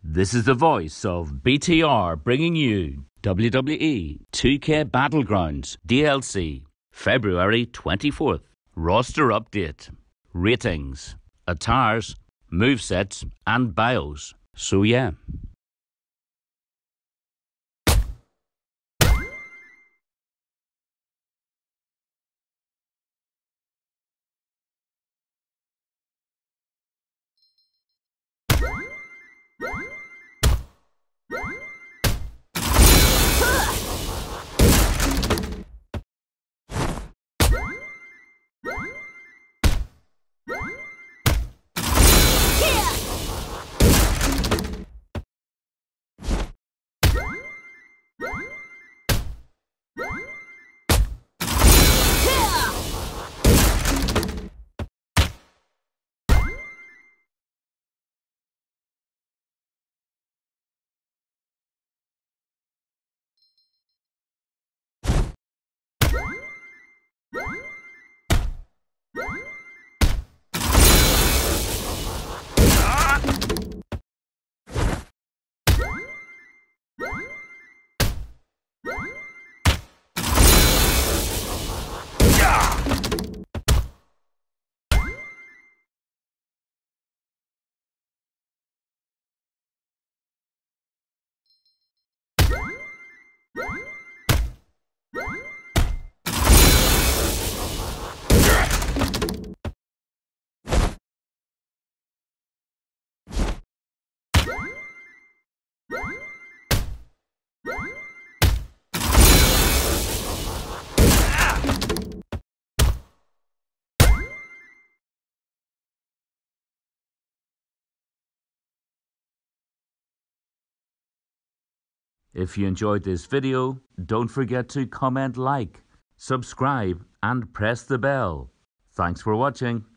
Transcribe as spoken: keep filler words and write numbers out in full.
This is the voice of B T R bringing you W W E two K Battlegrounds D L C, February twenty-fourth. Roster update, ratings, attires, movesets, and bios. So yeah. If you enjoyed this video, don't forget to comment, like, subscribe, and press the bell. Thanks for watching.